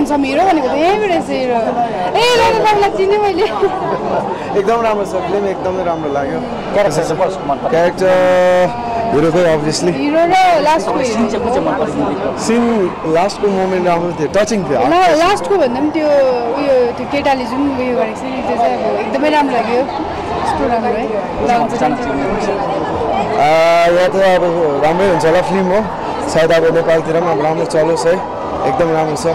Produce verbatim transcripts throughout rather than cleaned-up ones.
handsome hero भनेको त यहीँबाट रहेछ हिरो ए ल ल तपाईँलाई चिने मैले एकदम राम्रो छ फिल्म एकदमै राम्रो लाग्यो क्यारेक्टर हिरोकै अभियसली हिरो र लास्टको सिन लास्टको मोमेन्ट राम्रो थियो टचिङ थियो लास्टको भन्दा पनि त्यो उयो त्यो केटाले जुन उयो गरेको छ नि त्यो चाहिँ अब एकदमै राम्रो लाग्यो कस्तो राम्रो है यहाँ त अब राम्रै हुन्छ होला फिल्म हो सायद अब नेपालतिर पनि अब राम्रो चलोस् है एकदम राम्रो छ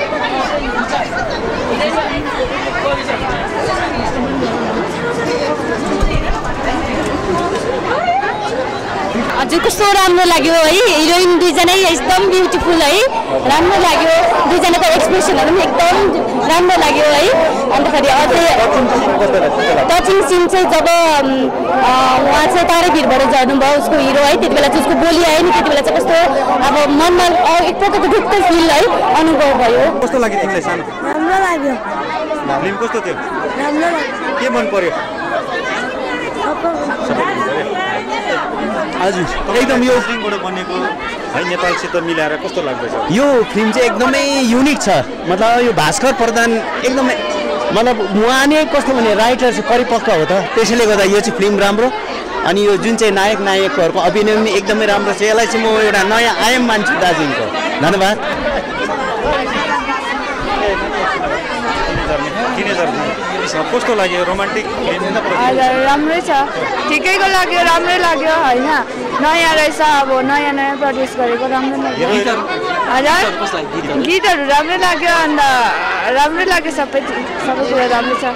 हजुर कस्तो राम्रो लाग्यो है हिरोइन दुईजनै एकदम ब्युटिफुल है राम्रो लाग्यो दुईजनाको एक्सप्रेसनहरू पनि एकदम राम्रो लाग्यो है अन्तखेरि अझै टचिङ सिन चाहिँ जब उहाँ चाहिँ तारै भिरबाट झर्नुभयो उसको हिरो है त्यति बेला चाहिँ उसको बोली आयो नि त्यति बेला चाहिँ कस्तो अब मनमा एक प्रकारको ढुक्क फिल है अनुभव भयो कस्तो लाग्यो तिमीलाई सानो राम्रो लाग्यो फिल्म कस्तो थियो राम्रो लाग्यो के मन पर्यो हजुर एकदम यो फिल्मबाट बनेको है नेपालसित मिलाएर कस्तो लाग्दैछ यो फिल्म चाहिँ एकदमै युनिक छ मतलब यो भास्कर प्रधान एकदमै मतलब उहाँ नै कस्तो भने राइटर चाहिँ परिपक्व हो त त्यसैले गर्दा यो चाहिँ फिल्म राम्रो अनि यो जुन चाहिँ नायक नायकहरूको अभिनय पनि एकदमै राम्रो छ यसलाई चाहिँ म एउटा नयाँ आयाम मान्छु दार्जिलिङको धन्यवाद कस्तो लाग्यो रोमान्टिक हजुर राम्रै छ ठिकैको लाग्यो राम्रै लाग्यो होइन नयाँ रहेछ अब नयाँ नयाँ प्रड्युस गरेको राम्रो लाग्यो हजुर गीतहरू राम्रै लाग्यो अन्त राम्रै लाग्यो सबै सबै कुरा राम्रो छ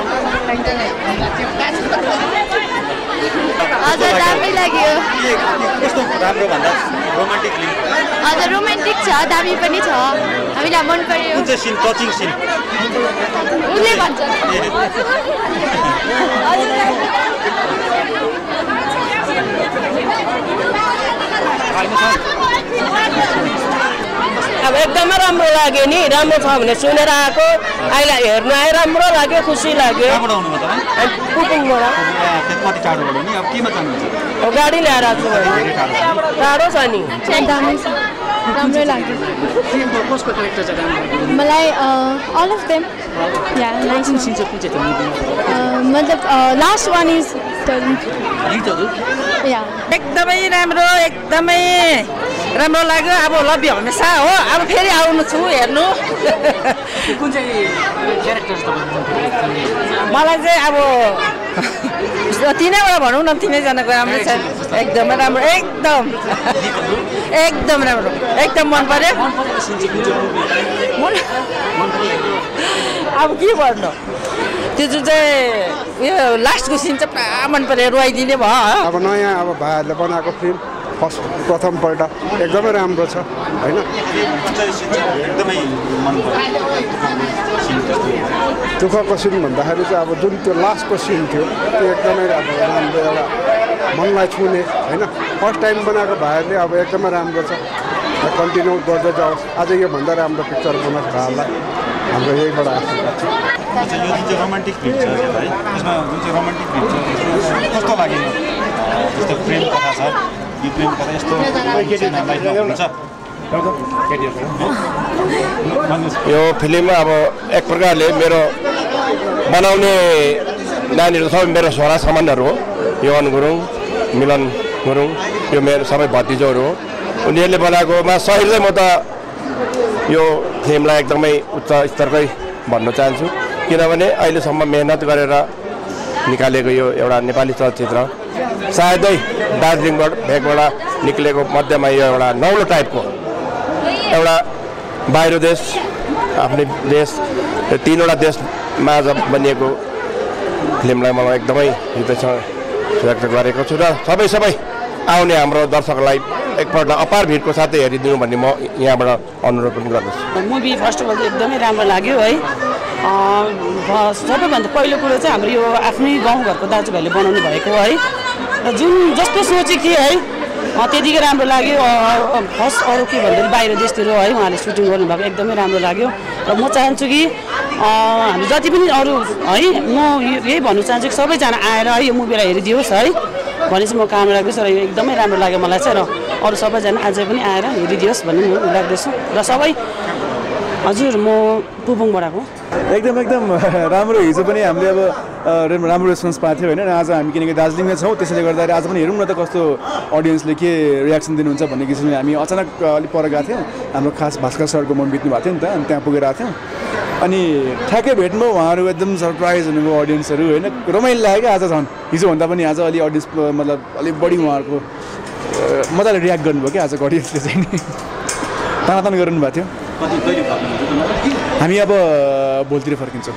हजुर राम्रै लाग्यो कस्तो राम्रो भन्दा रोमान्टिक फिल्म हजुर रोमान्टिक छ दामी पनि छ हामीलाई मन पर्यो कुन चाहिँ सिन टचिङ सिन उसले भन्छ अब एकदमै राम्रो लाग्यो नि राम्रो छ भने सुनेर आएको अहिले हेर्नु आयो राम्रो लाग्यो खुसी लाग्यो गाडी ल्याएर आएको टाढो छ नि राम्रै लाग्यो मलाई अल अफ देम या मतलब लास्ट वान इज या एकदमै राम्रो एकदमै राम्रो लाग्यो अब लभ यु हमेसा हो अब फेरि आउनु छु हेर्नु कुन चाहिँ क्यारेक्टर मलाई चाहिँ अब तिनैवटा भनौँ न तिनैजनाको राम्रो छ एकदमै राम्रो एकदम एकदम राम्रो एकदम मन पर्यो अब के गर्नु त्यो जुन चाहिँ उयो लास्टको सिन चाहिँ पुरा मन पर्यो रुवाइदिने भयो अब नयाँ अब भाइहरूले बनाएको फिल्म फर्स्ट प्रथमपल्ट एकदमै राम्रो छ होइन दुःखको सिन भन्दाखेरि चाहिँ अब जुन त्यो लास्टको सिन थियो त्यो एकदमै राम्रो राम्रो एउटा मनलाई छुने होइन फर्स्ट टाइम बनाएको भाइहरूले अब एकदमै राम्रो छ कन्टिन्यू गर्दै जाओस् अझै योभन्दा राम्रो पिक्चर बनाएको भाइहरूलाई हाम्रो यहीबाट आशीर्वाद छ यो जुन चाहिँ रोमान्टिक फिल्म छ है त्यसमा जुन चाहिँ रोमान्टिक फिल्म छ कस्तो लाग्यो जस्तो प्रेम कथा छ यो प्रेम कथा यस्तो हुन्छ यो फिल्ममा अब एक प्रकारले मेरो बनाउने नानीहरू सबै मेरो छोरा सामानहरू हो योन गुरुङ मिलन गुरुङ यो मेरो सबै भतिजोहरू हो उनीहरूले बनाएकोमा सहितै म त यो फिल्मलाई एकदमै उच्च स्तरकै भन्न चाहन्छु किनभने अहिलेसम्म मेहनत गरेर निकालेको यो एउटा नेपाली चलचित्र सायदै दार्जिलिङबाट भेगबाट निक्लेको मध्यमा यो एउटा नौलो टाइपको एउटा बाहिर देश आफ्नै देश यो तिनवटा देशमा बनिएको फिल्मलाई मलाई एकदमै हृदयसँग व्यक्त गरेको छु र सबै सबै आउने हाम्रो दर्शकलाई एकपल्ट अपार भिडको साथै हेरिदिनु भन्ने म यहाँबाट अनुरोध पनि गर्दछु मुभी फर्स्ट अफ अल चाहिँ एकदमै राम्रो लाग्यो है सबैभन्दा पहिलो कुरो चाहिँ हाम्रो यो आफ्नै गाउँघरको दाजुभाइले बनाउनु भएको है र जुन जस्तो सोचे कि है त्यतिकै राम्रो लाग्यो फर्स्ट अरू के भन्दाखेरि बाहिर देशतिर है उहाँले सुटिङ गर्नुभएको एकदमै राम्रो लाग्यो र म चाहन्छु कि हामी जति पनि अरू है म यही भन्नु चाहन्छु कि सबैजना आएर है यो मुभीलाई हेरिदियोस् है भने चाहिँ म कामना राख्दैछु र यो एकदमै राम्रो लाग्यो मलाई चाहिँ र अरू सबैजना अझै पनि आएर हेरिदियोस् भन्ने म लाग्दैछु र सबै हजुर म पुबङबाट आएको एकदम एकदम राम्रो हिजो पनि हामीले अब राम्रो रेस्पोन्स पाएको थियो होइन आज हामी किनकि दार्जिलिङमा छौँ त्यसैले गर्दाखेरि आज पनि हेरौँ न त कस्तो अडियन्सले के रियाक्सन दिनुहुन्छ भन्ने किसिमले हामी अचानक अलिक पर गएको थियौँ हाम्रो खास भास्कर सरको मम्मी बित्नु भएको थियो नि त अनि त्यहाँ पुगेर आएको थियौँ अनि ठ्याक्कै भेट्नुभयो उहाँहरू एकदम सरप्राइज हुनुभयो अडियन्सहरू होइन रमाइलो लाग्यो क्या आज झन् हिजोभन्दा पनि आज अलि अडियन्स मतलब अलिक बढी उहाँहरूको मजाले रियाक्ट गर्नुभयो क्या आजको अडियन्सले चाहिँ नि तानातान गरिरहनु भएको थियो हामी अब भोलितिर फर्किन्छौँ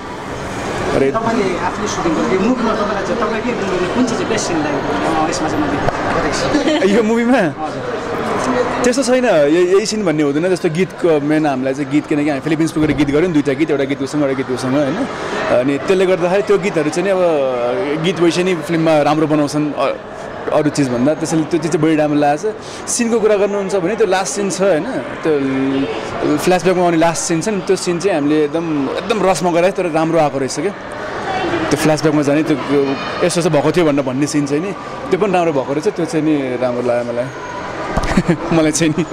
यो मुभीमा त्यस्तो छैन यही सिन भन्ने हुँदैन जस्तो गीतको मेन हामीलाई चाहिँ गीत किनकि हामी फिलिपिन्स पुगेर गीत गऱ्यौँ दुईवटा गीत एउटा गीत उसँग एउटा गीत उसँग होइन अनि त्यसले गर्दाखेरि त्यो गीतहरू चाहिँ अब गीत वैसे नै फिल्ममा राम्रो बनाउँछन् अरू चिजभन्दा त्यसैले त्यो चिज चाहिँ बढी राम्रो लागेको छ सिनको कुरा गर्नुहुन्छ भने त्यो लास्ट सिन छ होइन त्यो फ्ल्यासब्याकमा आउने लास्ट सिन छ नि त्यो सिन चाहिँ हामीले एकदम एकदम रसमा गरायो तर राम्रो आएको रहेछ क्या त्यो फ्ल्यासब्याकमा जाने त्यो यस्तो यस्तो भएको थियो भनेर भन्ने सिन चाहिँ नि त्यो पनि राम्रो भएको रहेछ त्यो चाहिँ नि राम्रो लाग्यो मलाई मलाई चाहिँ नि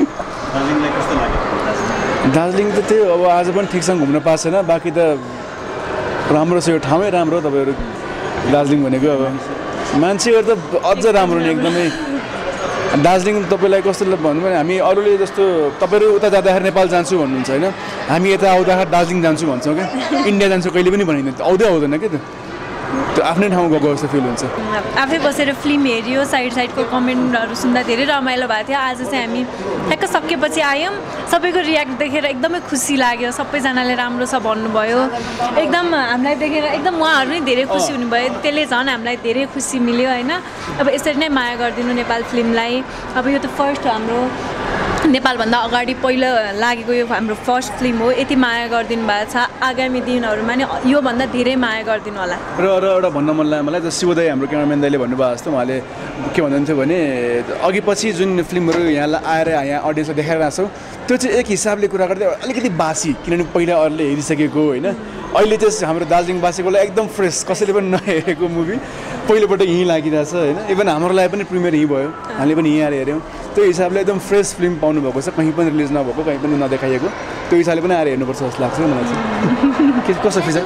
दार्जिलिङ त त्यो अब आज पनि ठिकसँग घुम्न पाएको छैन बाँकी त राम्रो छ यो ठाउँै राम्रो तपाईँहरू दार्जिलिङ भनेको अब मान्छेहरू त अझ राम्रो नि एकदमै दार्जिलिङ तपाईँलाई कस्तो भन्नु भने हामी अरूले जस्तो तपाईँहरू उता जाँदाखेरि नेपाल जान्छु भन्नुहुन्छ होइन हामी यता आउँदाखेरि दार्जिलिङ जान्छु भन्छौँ क्या इन्डिया जान्छु कहिले पनि भनिँदैन आउँदै आउँदैन क्या त्यो त्यो आफ्नै ठाउँमा गएको जस्तो फिल हुन्छ आफै बसेर फिल्म हेऱ्यो साइड साइडको कमेन्टहरू सुन्दा धेरै रमाइलो भएको थियो आज चाहिँ हामी ठ्याक्क सकेपछि आयौँ सबैको रियाक्ट देखेर एकदमै खुसी लाग्यो सबैजनाले राम्रो छ भन्नुभयो एकदम हामीलाई देखेर एकदम उहाँहरू नै धेरै खुसी हुनुभयो त्यसले झन् हामीलाई धेरै खुसी मिल्यो होइन अब यसरी नै माया गरिदिनु नेपाल फिल्मलाई अब यो त फर्स्ट हाम्रो नेपालभन्दा अगाडि पहिलो लागेको यो हाम्रो फर्स्ट फिल्म हो यति माया गरिदिनु भएको छ आगामी दिनहरूमा नि योभन्दा धेरै माया गरिदिनु होला र र एउटा भन्न मन लाग्यो मलाई जस्तो शिवोदय हाम्रो क्यामेराम्यान दाइले भन्नुभयो जस्तो उहाँले के भन्नुहुन्थ्यो भने अघि पछि जुन फिल्महरू यहाँ आएर यहाँ अडियन्सलाई देखाइरहेको छौँ त्यो चाहिँ एक हिसाबले कुरा गर्दै अलिकति बासी किनभने पहिला अरूले हेरिसकेको होइन अहिले चाहिँ हाम्रो दार्जिलिङवासीको लागि एकदम फ्रेस कसैले पनि नहेरेको मुभी पहिलोपल्ट यहीँ लागिरहेछ होइन इभन हाम्रो लागि पनि प्रिमियर यहीँ भयो हामीले पनि यहीँ आएर हेऱ्यौँ त्यो हिसाबले एकदम फ्रेस फिल्म पाउनुभएको छ कहीँ पनि रिलिज नभएको कहीँ पनि नदेखाइएको त्यो हिसाबले पनि आएर हेर्नुपर्छ जस्तो लाग्छ मलाई चाहिँ के कस्तो फिजा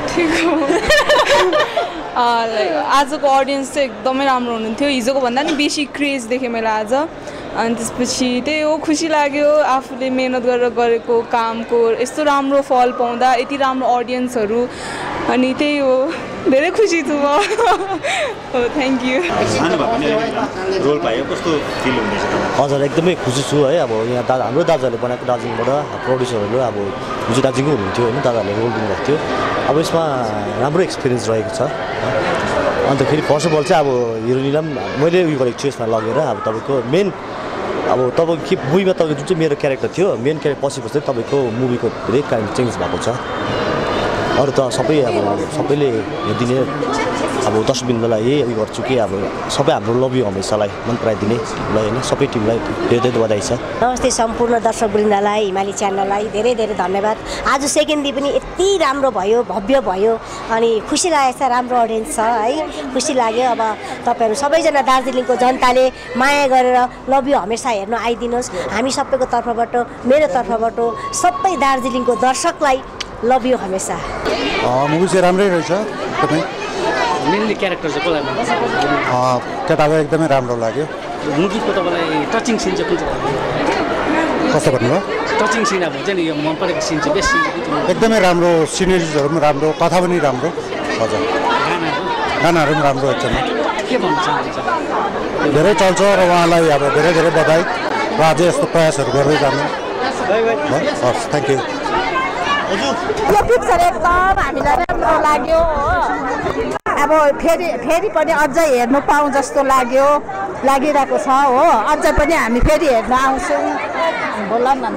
आजको अडियन्स चाहिँ एकदमै राम्रो हुनुहुन्थ्यो हिजोको भन्दा नि बेसी क्रेज देखेँ मैले आज अनि त्यसपछि त्यही हो खुसी लाग्यो आफूले मेहनत गरेर गरेको कामको यस्तो राम्रो फल पाउँदा यति राम्रो अडियन्सहरू अनि त्यही हो धेरै खुसी छु म हो थ्याङ्क यू रोल पायो कस्तो फिल हुँदैछ हजुर एकदमै खुसी छु है अब यहाँ दादा हाम्रो दादाहरूले बनाएको दार्जिलिङबाट प्रड्युसरहरू अब जुन दार्जिलिङको हुनुहुन्थ्यो होइन दादाहरूले रोल दिनुभएको थियो अब यसमा राम्रो एक्सपिरियन्स रहेको छ अन्त फेरि फर्स्ट अफ अल चाहिँ अब हिरोइनलाई पनि मैले उयो गरेको छु यसमा लगेर अब तपाईँको मेन अब तपाईँको के मुभीमा तपाईँको जुन चाहिँ मेरो क्यारेक्टर थियो मेन क्यारेक्टर पछि पछि तपाईँको मुभीको धेरै काइन्ड चेन्ज भएको छ अरू त सबै अब सबैले हेरिदिने अब दर्शकवृन्दलाई यही उयो गर्छु कि अब सबै हाम्रो लभ यु हमेसालाई मन पराइदिने ल होइन सबै टिमलाई धेरै धेरै बधाई छ नमस्ते सम्पूर्ण दर्शकवृन्दलाई हिमाली च्यानललाई धेरै धेरै धन्यवाद आज सेकेन्ड डे पनि यति राम्रो भयो भव्य भयो अनि खुसी लागेको छ राम्रो अडियन्स छ है खुसी लाग्यो अब तपाईँहरू सबैजना दार्जिलिङको जनताले माया गरेर लभ यु हमेसा हेर्न आइदिनुहोस् हामी सबैको तर्फबाट मेरो तर्फबाट सबै दार्जिलिङको दर्शकलाई लभ यु हमेसा मुभी चाहिँ राम्रै रहेछ तपाईँ मेनली क्यारेक्टर चाहिँ कसलाई केटालाई एकदमै राम्रो लाग्यो मुभीको तपाईँलाई टचिङ सिन चाहिँ कुन चाहिँ कस्तो भन्नुभयो टचिङ सिन अब हुन्छ नि यो मन परेको सिन चाहिँ बेस्ट सिन एकदमै राम्रो सिनेरिजहरू पनि राम्रो कथा पनि राम्रो हजुर गानाहरू पनि राम्रो एकदम के भन्न चाहनुहुन्छ धेरै चल्छ र उहाँलाई अब धेरै धेरै बधाई र अझै यस्तो प्रयासहरू गर्दै जानु हस् थ्याङ्क यू यो पिक्चर एकदम हामीलाई राम्रो लाग्यो हो अब फेरि फेरि पनि अझै हेर्नु पाऊँ जस्तो लाग्यो लागिरहेको छ हो अझै पनि हामी फेरि हेर्न आउँछौँ होला न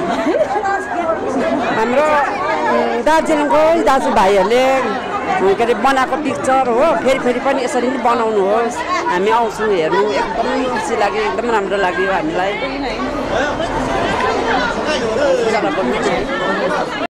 हाम्रो दार्जिलिङको दाजुभाइहरूले के अरे बनाएको पिक्चर हो फेरि फेरि पनि यसरी नै बनाउनुहोस् हामी आउँछौँ हेर्नु एकदम खुसी लाग्यो एकदम राम्रो लाग्यो हामीलाई